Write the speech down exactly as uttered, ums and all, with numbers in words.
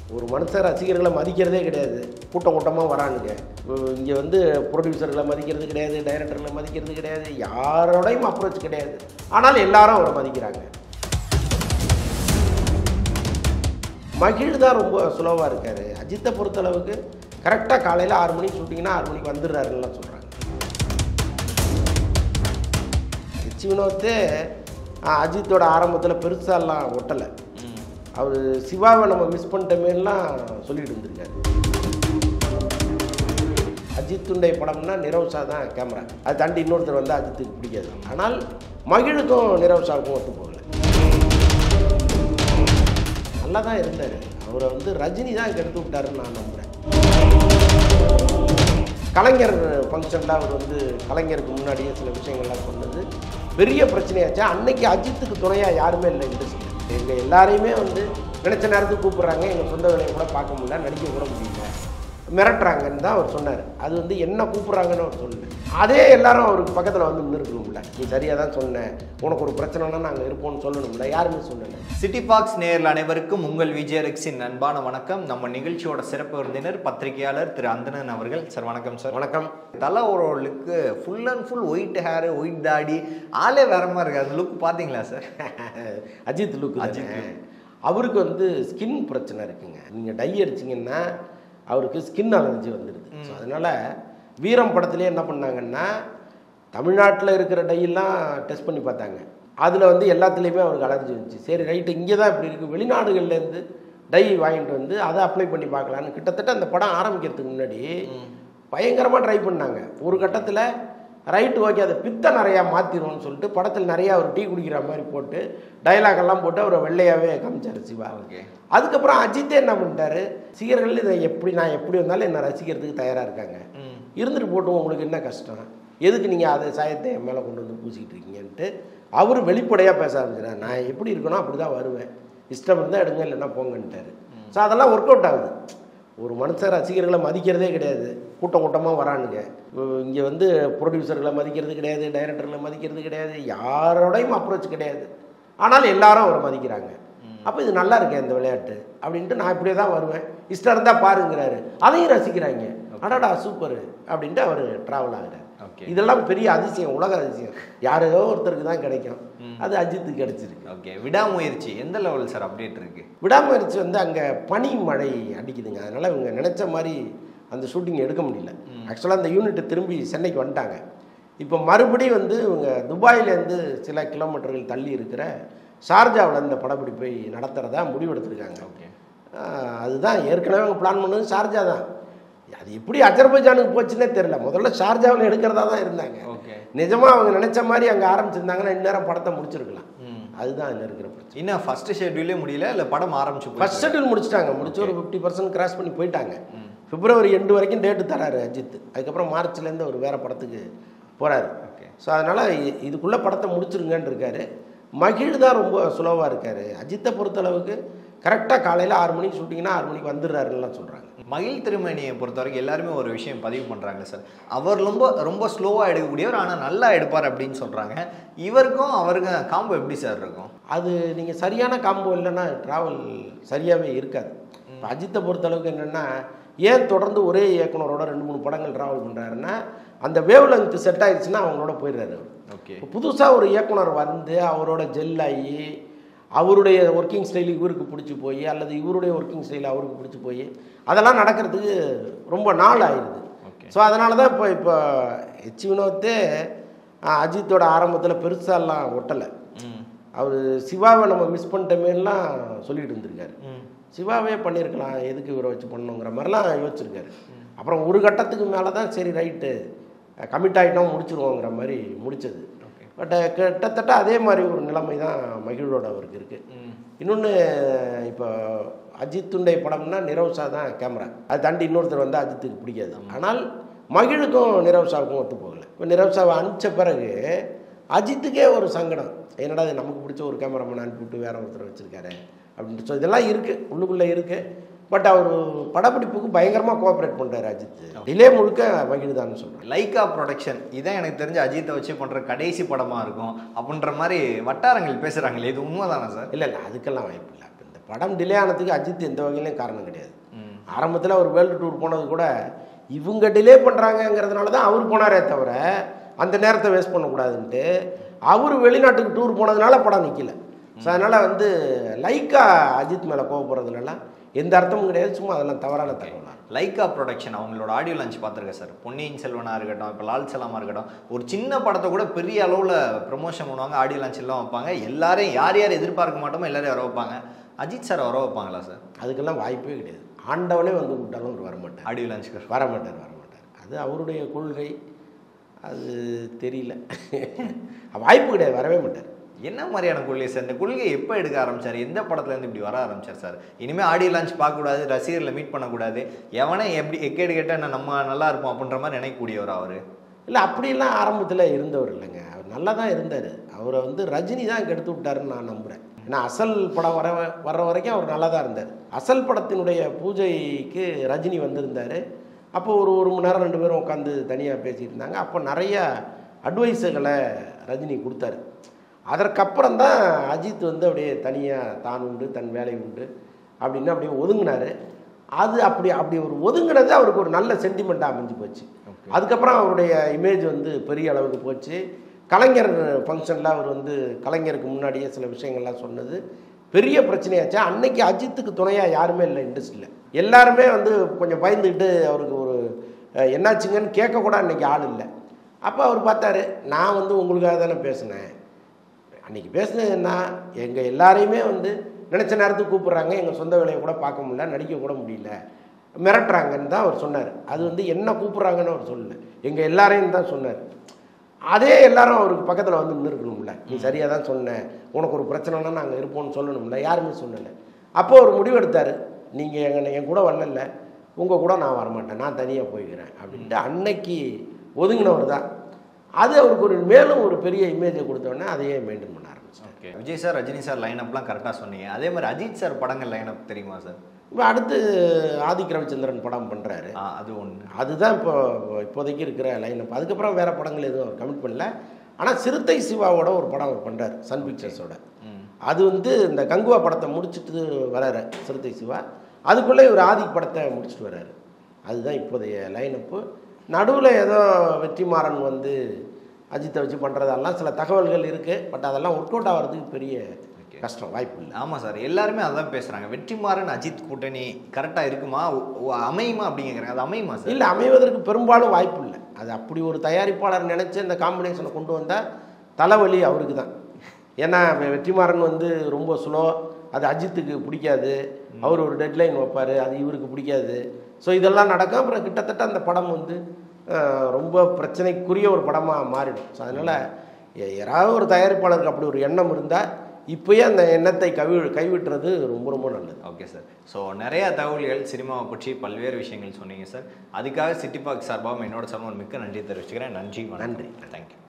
ஒரு மனுஷன் ரசிகர்களை மதிக்கிறதே கிடையாது, கூட்டம் கூட்டமாக வரானுங்க. இங்கே வந்து ப்ரொடியூசர்களை மதிக்கிறது கிடையாது, டைரக்டர்களை மதிக்கிறது கிடையாது, யாரோடையும் அப்ரோச் கிடையாது. ஆனால் எல்லாரும் அவரை மதிக்கிறாங்க. மகிழ் தான் ரொம்ப சுலவாக இருக்கார். அஜித்தை பொறுத்தளவுக்கு கரெக்டாக காலையில் ஆறு மணிக்கு ஷூட்டிங்கன்னா ஆறு மணிக்கு வந்துடுறாருலாம் சொல்கிறாங்க. எச் வினோத்தே அஜித்தோட ஆரம்பத்தில் பெருசாலாம் ஒட்டலை. அவர் சிவாவை நம்ம மிஸ் பண்ணிட்டோமேலாம் சொல்லிட்டு இருந்திருக்காரு. அஜித்துடைய படம்னா நிரவ்ஷா தான் கேமரா, அதை தாண்டி இன்னொருத்தர் வந்து அஜித்துக்கு பிடிக்காது. ஆனால் மகிழுக்கும் நிரவ்ஷாவுக்கும் ஒத்து போகல. நல்லா தான் இருந்தார். அவரை வந்து ரஜினி தான் கெடுத்து விட்டாருன்னு நான் நம்புகிறேன். கலைஞர் ஃபங்க்ஷனில் அவர் வந்து கலைஞருக்கு முன்னாடியே சில விஷயங்கள்லாம் சொன்னது பெரிய பிரச்சனையாச்சா. அன்னைக்கு அஜித்துக்கு துணையாக யாருமே இல்லை இண்டஸ்ட்ரி. எங்கள் எல்லாரையுமே வந்து நினச்ச நேரத்துக்கு கூப்பிட்றாங்க, எங்கள் சொந்த வேலையை கூட பார்க்க முடியல, நடிக்க கூட முடியல, மிரட்டுறாங்கன்னு தான் அவர் சொன்னார். அது வந்து என்ன கூப்பிட்றாங்கன்னு அவர் சொல்லலை. அதே எல்லாரும் அவருக்கு பக்கத்தில் வந்து நின்றுக்கணும்ல, நீ சரியாக தான் சொன்னேன், உனக்கு ஒரு பிரச்சனைனா நாங்கள் இருப்போம்னு சொல்லணும்ல, யாருமே சொல்லலை. சிட்டி பாக்ஸ் நேயர்கள் அனைவருக்கும் உங்கள் விஜயரக்ஸின் அன்பான வணக்கம். நம்ம நிகழ்ச்சியோட சிறப்பு விருந்தினர் பத்திரிகையாளர் திரு அந்தணன் அவர்கள். சார் வணக்கம் சார். வணக்கம். தலை ஒரு look full and full white hair, white தாடி, ஆளே வேற மாதிரி இருக்குது. அந்த லுக் பார்த்தீங்களா சார்? அஜித் லுக். அஜித் அவருக்கு வந்து ஸ்கின் பிரச்சனை இருக்குங்க. நீங்கள் டை அடிச்சிங்கன்னா அவருக்கு ஸ்கின் அலர்ஜி வந்துடுது. ஸோ அதனால் வீரம் படத்துலேயே என்ன பண்ணாங்கன்னா தமிழ்நாட்டில் இருக்கிற டையெல்லாம் டெஸ்ட் பண்ணி பார்த்தாங்க. அதில் வந்து எல்லாத்துலேயுமே அவருக்கு அலர்ஜி இருந்துச்சு. சரி ரைட்டு, இங்கே தான் இப்படி இருக்குது, வெளிநாடுகள்லேருந்து டை வாங்கிட்டு வந்து அதை அப்ளை பண்ணி பார்க்கலான்னு கிட்டத்தட்ட அந்த படம் ஆரம்பிக்கிறதுக்கு முன்னாடி பயங்கரமாக ட்ரை பண்ணாங்க. ஒரு கட்டத்தில் ரைட்டு ஓகே, அதை பித்த நிறையா மாற்றிடுவோம்னு சொல்லிட்டு படத்தில் நிறையா ஒரு டீ குடிக்கிற மாதிரி போட்டு டைலாகெல்லாம் போட்டு அவரை வெள்ளையாகவே காமிச்சார் சிவா. ஓகே. அதுக்கப்புறம் அஜித்தே என்ன பண்ணிட்டாரு, ரசிகர்கள் இதை எப்படி நான் எப்படி வந்தாலும் என்னை ரசிக்கிறதுக்கு தயாராக இருக்காங்க, இருந்துட்டு போட்டும், உங்களுக்கு என்ன கஷ்டம், எதுக்கு நீங்கள் அதை சாயத்தை என் மேலே கொண்டு வந்து பூசிக்கிட்டு இருக்கீங்கன்ட்டு அவர் வெளிப்படையாக பேச ஆரம்பிச்சிட்டார். நான் எப்படி இருக்கணும் அப்படி தான் வருவேன், இஷ்டம் இருந்தால் எடுங்க, இல்லைன்னா போங்கன்ட்டார். ஸோ அதெல்லாம் ஒர்க் அவுட் ஆகுது. ஒரு மனுஷன் ரசிகர்களை மதிக்கிறதே கிடையாது, கூட்டம் கூட்டமாக வரானுங்க. இங்கே வந்து ப்ரொடியூசர்களை மதிக்கிறது கிடையாது, டைரக்டர்களை மதிக்கிறது கிடையாது, யாரோடையும் அப்ரோச் கிடையாது. ஆனால் எல்லாரும் அவரை மதிக்கிறாங்க. அப்போ இது நல்லா இருக்கேன் இந்த விளையாட்டு அப்படின்ட்டு நான் இப்படியே தான் வருவேன், இஷ்டம் இருந்தால் பாருங்கிறாரு, அதையும் ரசிக்கிறாங்க. அடாடா சூப்பர் அப்படின்ட்டு அவர் ட்ராவல் ஆகிறார். இதெல்லாம் பெரிய அதிசயம், உலக அதிசயம். யாரோ ஒருத்தருக்கு தான் கிடைக்கும், அது அஜித்துக்கு கிடைச்சிருக்கு. ஓகே. விடாமுயற்சி எந்த லெவல் சார் அப்டேட் இருக்கு? விடாமுயற்சி வந்து அங்கே பனி மழை அடிக்குதுங்க, அதனால் இவங்க நினச்ச மாதிரி அந்த ஷூட்டிங் எடுக்க முடியல. ஆக்சுவலாக அந்த யூனிட்டு திரும்பி சென்னைக்கு வந்துட்டாங்க. இப்போ மறுபடியும் வந்து இவங்க துபாயிலேருந்து சில கிலோமீட்டர்கள் தள்ளி இருக்கிற ஷார்ஜாவில் இந்த படப்பிடிப்பை நடத்துகிறதா முடிவெடுத்துருக்காங்க. ஓகே. அதுதான் ஏற்கனவே அவங்க பிளான் பண்ணது ஷார்ஜா தான். அது எப்படி அஜர்பைஜானுக்கு போச்சுன்னே தெரியல. முதல்ல ஷார்ஜாவில் எடுக்கிறதா தான் இருந்தாங்க. ஓகே. நிஜமாக அவங்க நினச்ச மாதிரி அங்கே ஆரம்பிச்சிருந்தாங்கன்னா இந்நேரம் படத்தை முடிச்சிருக்கலாம். அதுதான் அதில் இருக்கிற பிரச்சனை. இன்னும் ஃபர்ஸ்ட் ஷெட்யூலே முடியல, இல்லை படம் ஆரம்பிச்சு ஃபர்ஸ்ட் ஷெட்யூல் முடிச்சிட்டாங்க. முடிச்சு ஒரு ஃபிஃப்டி பர்சன்ட் கிராஸ் பண்ணி போயிட்டாங்க. பிப்ரவரி எண்டு வரைக்கும் டேட்டு தராரு அஜித். அதுக்கப்புறம் மார்ச்லேருந்து ஒரு வேறு படத்துக்கு போகிறாரு. ஓகே. ஸோ அதனால் இதுக்குள்ளே படத்தை முடிச்சிருங்கன்னு இருக்காரு. மகிழ் தான் ரொம்ப சுலவாக இருக்கார். அஜித்தை பொறுத்தளவுக்கு கரெக்டாக காலையில் ஆறு மணிக்கு ஷூட்டிங்கன்னா ஆறு மணிக்கு வந்துடுறாருலாம் சொல்கிறாங்க. மகிழ் திருமணியை பொறுத்த வரைக்கும் எல்லாருமே ஒரு விஷயம் பதிவு பண்ணுறாங்க சார், அவர் ரொம்ப ரொம்ப ஸ்லோவாக எடுக்கக்கூடியவர், ஆனால் நல்லா எடுப்பார் அப்படின்னு சொல்கிறாங்க. இவருக்கும் அவருக்கு காம்போ எப்படி சார் இருக்கும்? அது நீங்கள் சரியான காம்போ இல்லைன்னா ட்ராவல் சரியாகவே இருக்காது. இப்போ அஜித்தை பொறுத்தளவுக்கு என்னென்னா, ஏன் தொடர்ந்து ஒரே இயக்குனரோட ரெண்டு மூணு படங்கள் ட்ராவல் பண்ணுறாருன்னா, அந்த வேவ் லெங்த் செட் ஆகிடுச்சுன்னா அவங்களோட போயிடுறாரு அவர். ஓகே. புதுசாக ஒரு இயக்குனர் வந்து அவரோட ஜெல் ஆகி அவருடைய ஒர்க்கிங் ஸ்டைல் இவருக்கு பிடிச்சி போய் அல்லது இவருடைய ஒர்க்கிங் ஸ்டைல் அவருக்கு பிடிச்சி போய் அதெல்லாம் நடக்கிறதுக்கு ரொம்ப நாள் ஆயிடுது. ஓகே. ஸோ அதனால தான் இப்போ இப்போ எச் வினோத்தே அஜித்தோட ஆரம்பத்தில் பெருசாலாம் ஒட்டலை. அவர் சிவாவை நம்ம மிஸ் பண்ணிட்டோமேலாம் சொல்லிட்டு இருந்திருக்காரு. சிவாவே பண்ணியிருக்கலாம், எதுக்கு இவரை வச்சு பண்ணணுங்கிற மாதிரிலாம் யோசிச்சிருக்காரு. அப்புறம் ஒரு கட்டத்துக்கு மேலே தான் சரி ரைட்டு கமிட் ஆகிட்டோம் முடிச்சிருவோங்கிற மாதிரி முடித்தது. பட் கிட்டத்தட்ட அதே மாதிரி ஒரு நிலைமை தான் மகிழோட அவருக்கு இருக்குது. இன்னொன்று, இப்போ அஜித்துடைய படம்னா நிரவ்ஷா தான் கேமரா, அதை தாண்டி இன்னொருத்தர் வந்து அஜித்துக்கு பிடிக்காது. ஆனால் மகிழுக்கும் நிரவ்ஷாவுக்கும் ஒத்து போகலை. இப்போ நிரவ்ஷாவை அனுப்பிச்ச பிறகு அஜித்துக்கே ஒரு சங்கடம், என்னடா அது நமக்கு பிடிச்ச ஒரு கேமராமேன் அனுப்பிவிட்டு வேற ஒருத்தர் வச்சுருக்காரு அப்படின்ட்டு. ஸோ இதெல்லாம் இருக்குது, உள்ளுக்குள்ளே இருக்குது. பட் அவர் படப்பிடிப்புக்கு பயங்கரமாக கோஆப்ரேட் பண்ணுறாரு அஜித். டிலே முழுக்க மகிழ் தான் சொல்கிறேன். லைக்கா ப்ரொடக்ஷன் இதான் எனக்கு தெரிஞ்ச அஜித்தை வச்சு பண்ணுற கடைசி படமாக இருக்கும் அப்படின்ற மாதிரி வட்டாரங்கள் பேசுகிறாங்களே, இது உண்மை தானே சார்? இல்லை இல்லை, அதுக்கெல்லாம் வாய்ப்பு இல்லை. இந்த படம் டிலே ஆனதுக்கு அஜித் எந்த வகையிலையும் காரணம் கிடையாது. ஆரம்பத்தில் அவர் வேர்ல்டு டூர் போனது கூட இவங்க டிலே பண்ணுறாங்கங்கிறதுனால தான் அவர் போனாரே தவிர அந்த நேரத்தை வேஸ்ட் பண்ணக்கூடாதுன்ட்டு அவர் வெளிநாட்டுக்கு டூர் போனதுனால படம் நிற்கல. ஸோ அதனால் வந்து லைக்கா அஜித் மேலே கோவப்படுறதுனால எந்த அர்த்தமும் கிடையாது, சும்மா அதெல்லாம் தவறான தகவல். லைக்கா ப்ரொடக்ஷன் அவங்களோட ஆடியோ லான்ச் பார்த்துருக்கேன் சார். பொன்னியின் செல்வனாக இருக்கட்டும், இப்போ லால் சலாமா இருக்கட்டும், ஒரு சின்ன படத்தை கூட பெரிய அளவில் ப்ரமோஷன் பண்ணுவாங்க, ஆடியோ லான்ச் எல்லாம் வைப்பாங்க. எல்லாரையும் யார் யார் எதிர்பார்க்க மாட்டோமோ எல்லாரையும் வர வைப்பாங்க. அஜித் சார் வர வைப்பாங்களா சார்? அதுக்கெல்லாம் வாய்ப்பே கிடையாது. ஆண்டவனே வந்து விட்டாலும் அவர் வரமாட்டார், ஆடியோ லான்ச்சுக்கு வரமாட்டார் வரமாட்டார் அது அவருடைய கொள்கை. அது தெரியல, வாய்ப்பு கிடையாது, வரவே மாட்டார். என்ன மாதிரியான கொள்கை சார்? இந்த கொள்கையை எப்போ எடுக்க ஆரம்பிச்சார்? எந்த படத்துலேருந்து இப்படி வர ஆரம்பிச்சார் சார்? இனிமேல் ஆடியோ லான்ச் பார்க்கக்கூடாது, ரசிகர்களை மீட் பண்ணக்கூடாது, எவனே எப்படி எக்கேடு கேட்டால் நம்ம நல்லா இருப்போம் அப்படின்ற மாதிரி நினைக்கக்கூடியவர் அவர். இல்லை அப்படிலாம் ஆரம்பத்தில் இருந்தவர் இல்லைங்க, அவர் நல்லா தான் இருந்தார். அவரை வந்து ரஜினி தான் கெடுத்து விட்டாருன்னு நான் நம்புகிறேன். ஏன்னா அசல் படம் வர வர்ற வரைக்கும் அவர் நல்லா தான் இருந்தார். அசல் படத்தினுடைய பூஜைக்கு ரஜினி வந்திருந்தார். அப்போ ஒரு ஒரு மணி நேரம் ரெண்டு பேரும் உட்காந்து தனியாக பேசிகிட்டு இருந்தாங்க. அப்போ நிறைய அட்வைஸுகளை ரஜினி கொடுத்தாரு. அதற்கப்புறம் தான் அஜித் வந்து அப்படியே தனியாக தான் உண்டு தன் வேலை உண்டு அப்படின்னு அப்படியே ஒதுங்கினார். அது அப்படி அப்படி ஒரு ஒதுங்கினது அவருக்கு ஒரு நல்ல சென்டிமெண்ட்டாக அமைஞ்சு போச்சு. அதுக்கப்புறம் அவருடைய இமேஜ் வந்து பெரிய அளவுக்கு போச்சு. கலைஞர் ஃபங்க்ஷனில் அவர் வந்து கலைஞருக்கு முன்னாடியே சில விஷயங்கள்லாம் சொன்னது பெரிய பிரச்சனையாச்சு. அன்னைக்கு அஜித்துக்கு துணையாக யாருமே இல்லை இண்டஸ்ட்ரியில். எல்லாருமே வந்து கொஞ்சம் பயந்துக்கிட்டு அவருக்கு ஒரு என்னாச்சுங்கன்னு கேட்கக்கூட அன்றைக்கி ஆள் இல்லை. அப்போ அவர் பார்த்தாரு, நான் வந்து உங்களுக்காக தானே பேசினேன். அன்றைக்கி பேசினது என்ன, எங்கள் எல்லாரையுமே வந்து நினச்ச நேரத்துக்கு கூப்பிட்றாங்க, எங்கள் சொந்த வேலையை கூட பார்க்க முடியல, நடிக்க கூட முடியல, மிரட்டுறாங்கன்னு தான் அவர் சொன்னார். அது வந்து என்ன கூப்பிட்றாங்கன்னு அவர் சொல்லலை, எங்கள் எல்லாரையும் தான் சொன்னார். அதே எல்லாரும் அவருக்கு பக்கத்தில் வந்து நின்றுக்கணும்ல, நீ சரியாக தான் சொன்னேன், உனக்கு ஒரு பிரச்சனைனா நாங்கள் இருப்போம்னு சொல்லணும்ல, யாருமே சொல்லலை. அப்போது ஒரு முடிவு எடுத்தார், நீங்கள் எங்கள் என் கூட வரல, உங்கள் கூட நான் வரமாட்டேன், நான் தனியாக போய்க்கிறேன் அப்படின்ட்டு அன்னைக்கு ஒதுங்கினவர் தான். அது அவருக்கு ஒரு மேலும் ஒரு பெரிய இமேஜை கொடுத்தோடனே அதையே மெயின்டைன் பண்ண ஆரம்பிச்சேன். Okay, Vijay sir Rajini sir லைனப்லாம் கரெக்டாக சொன்னீங்க. அதே மாதிரி அஜித் சார் படங்கள் லைனப் தெரியுமா சார்? இப்போ அடுத்து ஆதிக் ரவிச்சந்திரன் படம் பண்ணுறாரு, அது ஒன்று, அதுதான் இப்போ இப்போதைக்கு இருக்கிற லைனப். அதுக்கப்புறம் வேறு படங்கள் எதுவும் அவர் கமிட் பண்ணல. ஆனால் சிறுத்தை சிவாவோட ஒரு படம் அவர் பண்ணுறாரு சன் பிக்சர்ஸோட. அது வந்து இந்த கங்குவா படத்தை முடிச்சுட்டு வர்றாரு சிறுத்தை சிவா, அதுக்குள்ளே ஒரு ஆதிக் படத்தை முடிச்சுட்டு வர்றாரு. அதுதான் இப்போதைய லைனப்பு. நடுவில் ஏதோ வெற்றிமாறன் வந்து அஜித்தை வச்சு பண்ணுறதெல்லாம் சில தகவல்கள் இருக்குது. பட் அதெல்லாம் ஒர்க் அவுட் ஆகிறதுக்கு பெரிய கஷ்டம், வாய்ப்பு இல்லை. ஆமாம் சார், எல்லாருமே அதான் பேசுகிறாங்க. வெற்றிமாறன் அஜித் கூட்டணி கரெக்டாக இருக்குமா, அமையுமா அப்படிங்கிறாங்க. அது அமையுமா சார்? இல்லை, அமைவதற்கு பெரும்பாலும் வாய்ப்பு இல்லை. அது அப்படி ஒரு தயாரிப்பாளர் நினச்சி இந்த காம்பினேஷனை கொண்டு வந்தால் தலைவலி அவருக்கு தான். ஏன்னா வெற்றிமாறன் வந்து ரொம்ப ஸ்லோ, அது அஜித்துக்கு பிடிக்காது, அவர் ஒரு டெட்லைன் வைப்பார், அது இவருக்கு பிடிக்காது. ஸோ இதெல்லாம் நடக்கும். அப்புறம் கிட்டத்தட்ட அந்த படம் வந்து ரொம்ப பிரச்சனைக்குரிய ஒரு படமாக மாறிடும். ஸோ அதனால் யாராவது ஒரு தயாரிப்பாளருக்கு அப்படி ஒரு எண்ணம் இருந்தால் இப்போயே அந்த எண்ணத்தை கவி கைவிட்டுறது ரொம்ப ரொம்ப நல்லது. ஓகே சார், ஸோ நிறையா தகவல்கள் சினிமாவை பற்றி பல்வேறு விஷயங்கள் சொன்னீங்க சார். அதுக்காக சிட்டி பார்க் சார்பாகவும் என்னோட சார்பாகவும் மிக்க நன்றி தெரிவிச்சுக்கிறேன். நன்றி, நன்றி, தேங்க்யூ.